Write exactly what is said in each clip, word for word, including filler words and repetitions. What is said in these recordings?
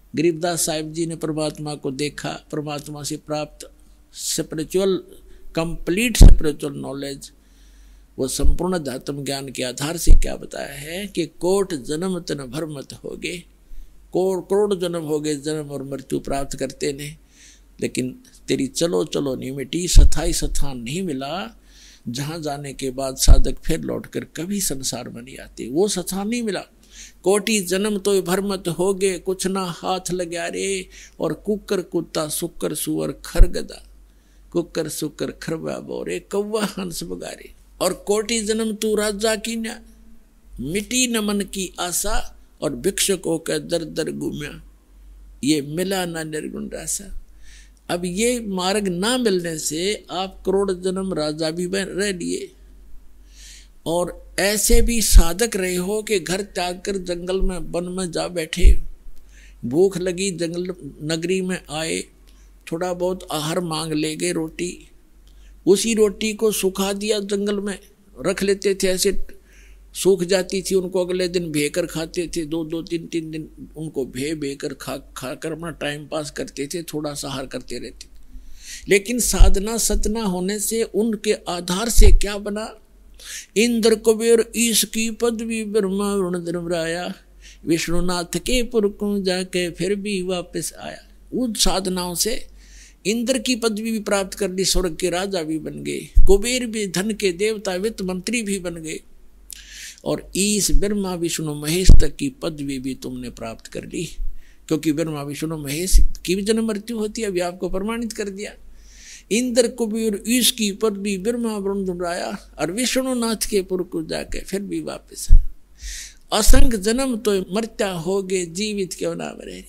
गरीबदास साहिब जी ने परमात्मा को देखा, परमात्मा से प्राप्त स्पिरिचुअल कंप्लीट स्पिरिचुअल नॉलेज, वो संपूर्ण अध्यात्म ज्ञान के आधार से क्या बताया है कि कोट जन्म तन भर मत होगे, करोड़ करोड़ जन्म हो गए, जन्म और मृत्यु प्राप्त करते ने, लेकिन तेरी चलो चलो नहीं मिटी, स्थाई स्थान नहीं मिला, जहाँ जाने के बाद साधक फिर लौटकर कभी संसार में नहीं आते, वो स्थान नहीं मिला। कोटि जन्म तो भर मत होगे, कुछ ना हाथ लग्या रे, और कुकर कुत्ता सुकर सुअर खरगदा, कुकर सुकर खरबा बोरे कौवा हंस बगारे, और कोटि जन्म तू राजा की न मिटी न मन की आशा, और भिक्षुकों का दर दर घूम्या, ये मिला ना निर्गुण रासा। अब ये मार्ग ना मिलने से आप करोड़ जन्म राजा भी बन रह लिए, और ऐसे भी साधक रहे हो कि घर त्याग कर जंगल में वन में जा बैठे, भूख लगी जंगल नगरी में आए, थोड़ा बहुत आहार मांग ले गए, रोटी, उसी रोटी को सुखा दिया, जंगल में रख लेते थे, ऐसे सूख जाती थी, उनको अगले दिन भेकर खाते थे, दो दो तीन तीन दिन उनको भे भे कर खा खा कर अपना टाइम पास करते थे, थोड़ा सा आहार करते रहते थे। लेकिन साधना सतना होने से उनके आधार से क्या बना, इंद्र कुबेर ईश की पदवी ब्रह्मा वरुण धर्मराया, विष्णुनाथ के पुर को जाके फिर भी वापस आया। उन साधनाओं से इंद्र की पदवी भी प्राप्त कर ली, स्वर्ग के राजा भी बन गए, कुबेर भी धन के देवता वित्त मंत्री भी बन गए, और ईश ब्रह्मा विष्णु महेश तक की पदवी भी तुमने प्राप्त कर ली, क्योंकि ब्रह्मा विष्णु महेश की भी जन्म मृत्यु होती है, अभी आपको प्रमाणित कर दिया। इंद्र कुबेर ईश की पदवी ब्रह्मा वरुण धर्मराया, और विष्णुनाथ के पुर को जाके फिर भी वापस आया। असंख्य जन्म तो मरता होगे, जीवित क्यों ना मरे।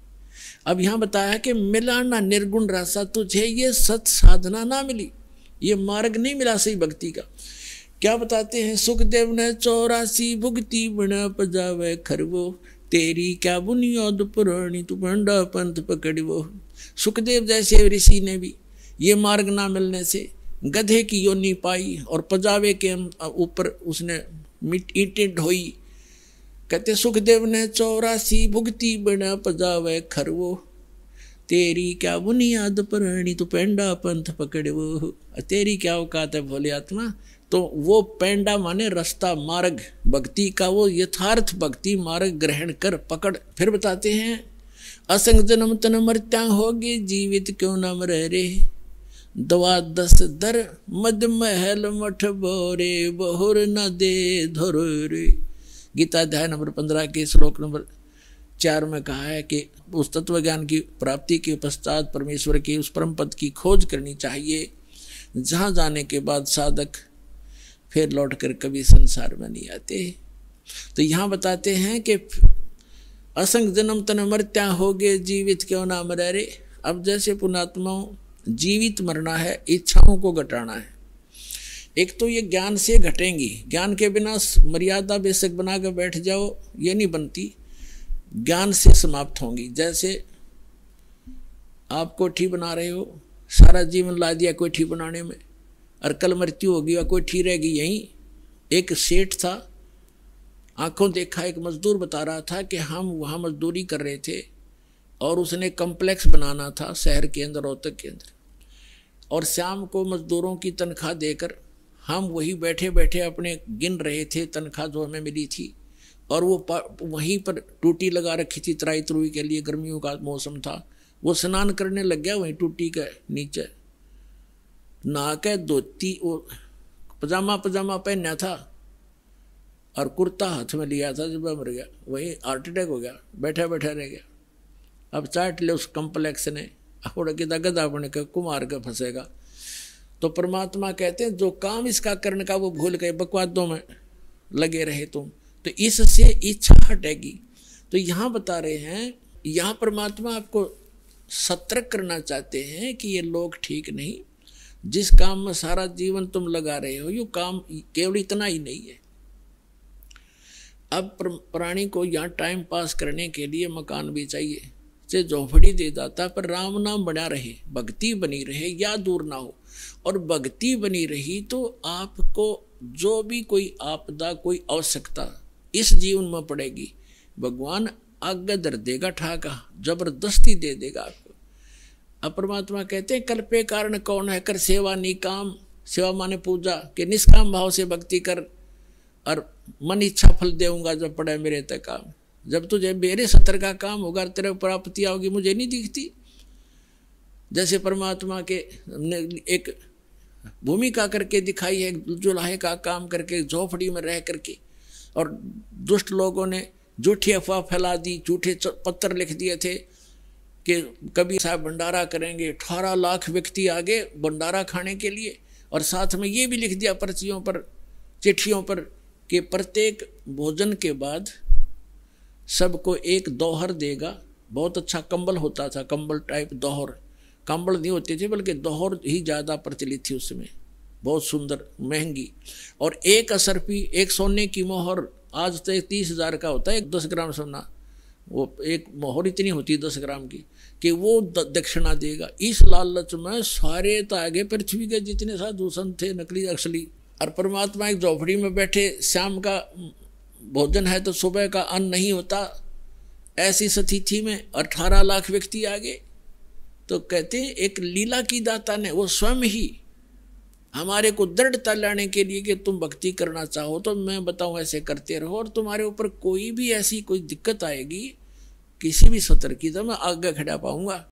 अब यहाँ बताया कि मिला ना निर्गुण रासा, तुझे ये सत साधना ना मिली, ये मार्ग नहीं मिला सही भक्ति का। क्या बताते हैं, सुखदेव ने चौरासी भुगती बना पजावे खरवो, तेरी क्या बुनियाद पुरानी तू भंडा पंथ पकड़वो। सुखदेव जैसे ऋषि ने भी ये मार्ग ना मिलने से गधे की योनि पाई, और पजावे के ऊपर उसने मिट ईंटें ढोई। कहते सुखदेव ने चौरासी भुगती बना पजावे खरवो, तेरी क्या बुनियाद पुरानी तू पेंडा पंथ पकड़वो। तेरी क्या औकात है भोले आत्मा, तो वो पेंडा माने रास्ता मार्ग भक्ति का, वो यथार्थ भक्ति मार्ग ग्रहण कर पकड़। फिर बताते हैं, असंग जन्म तन मरत्या होगे, जीवित क्यों न मरे रे, दवा दस दर मद महल मठ बोरे, बहुर न दे धरो रे। गीता अध्याय नंबर पंद्रह के श्लोक नंबर चार में कहा है कि उस तत्व ज्ञान की प्राप्ति के पश्चात परमेश्वर के उस परम पद की खोज करनी चाहिए, जहाँ जाने के बाद साधक फिर लौटकर कभी संसार में नहीं आते। तो यहाँ बताते हैं कि असंग जन्म तन मरत्या होगे, जीवित क्यों ना मरे रे। अब जैसे पुणात्माओं जीवित मरना है, इच्छाओं को घटाना है। एक तो ये ज्ञान से घटेंगी, ज्ञान के बिना मर्यादा बेशक बना कर बैठ जाओ ये नहीं बनती, ज्ञान से समाप्त होंगी। जैसे आप कोठी बना रहे हो, सारा जीवन ला दिया कोठी बनाने में, और कल मृत्यु होगी और कोठी रहेगी यहीं। एक सेठ था, आंखों देखा, एक मजदूर बता रहा था कि हम वहाँ मजदूरी कर रहे थे और उसने कम्प्लेक्स बनाना था शहर के अंदर, रोहतक के अंदर, और शाम को मजदूरों की तनख्वाह देकर हम वही बैठे बैठे अपने गिन रहे थे तनख्वाह जो हमें मिली थी, और वो वहीं पर टूटी लगा रखी थी तराई तरुई के लिए, गर्मियों का मौसम था। वो स्नान करने लग गया वहीं टूटी के नीचे, नहा के धोती वो पजामा पजामा पहना था और कुर्ता हाथ में लिया था, जब मर गया वही हार्ट अटैक हो गया, बैठा बैठा रह गया। अब चाट ले उस कम्प्लेक्स ने, उड़ के गधा बन के कुमार के फंसेगा। तो परमात्मा कहते हैं जो काम इसका करने का वो भूल गए, बकवादों में लगे रहे तुम, तो इससे इच्छा हटेगी। तो यहाँ बता रहे हैं, यहाँ परमात्मा आपको सतर्क करना चाहते हैं कि ये लोग ठीक नहीं, जिस काम में सारा जीवन तुम लगा रहे हो, ये काम केवल इतना ही नहीं है। अब प्राणी को यहाँ टाइम पास करने के लिए मकान भी चाहिए, से झोंपड़ी दे जाता, पर राम नाम बना रहे, भक्ति बनी रहे, या दूर ना हो। और भक्ति बनी रही तो आपको जो भी कोई आपदा, कोई आवश्यकता इस जीवन में पड़ेगी, भगवान आगे दर देगा ठाका, जबरदस्ती दे देगा आपको। अब परमात्मा कहते हैं कल पे कारण कौन है, कर सेवा निकाम, सेवा माने पूजा, के निष्काम भाव से भक्ति कर और मन इच्छा फल देऊंगा जब पड़े मेरे तक काम। जब तुझे मेरे सतर का काम होगा तेरे प्राप्ति आओगी, मुझे नहीं दिखती। जैसे परमात्मा के ने एक भूमिका करके दिखाई है, जुलाहे का काम करके झोपड़ी में रह करके, और दुष्ट लोगों ने झूठी अफवाह फैला दी, झूठे पत्र लिख दिए थे कि कबीर साहब भंडारा करेंगे, अठारह लाख व्यक्ति आगे भंडारा खाने के लिए, और साथ में ये भी लिख दिया पर्चियों पर, चिट्ठियों पर कि प्रत्येक भोजन के बाद सबको एक दोहर देगा। बहुत अच्छा कंबल होता था, कंबल टाइप दोहर, कंबल नहीं होते थे बल्कि दोहर ही ज़्यादा प्रचलित थी उसमें, बहुत सुंदर महंगी। और एक असरफी, एक सोने की मोहर, आज तो तीस हजार का होता है एक दस ग्राम सोना, वो एक मोहर इतनी होती है दस ग्राम की, कि वो दक्षिणा देगा। इस लालच में सारे तागे पृथ्वी के जितने साधु संत थे, नकली असली, और परमात्मा एक झोपड़ी में बैठे, शाम का भोजन है तो सुबह का अन्न नहीं होता, ऐसी स्थिति में अठारह लाख व्यक्ति आगे। तो कहते हैं एक लीला की दाता ने वो स्वयं ही हमारे को दृढ़ता लाने के लिए कि तुम भक्ति करना चाहो तो मैं बताऊं ऐसे करते रहो, और तुम्हारे ऊपर कोई भी ऐसी कोई दिक्कत आएगी किसी भी सतर की तो मैं आगे खड़ा पाऊंगा।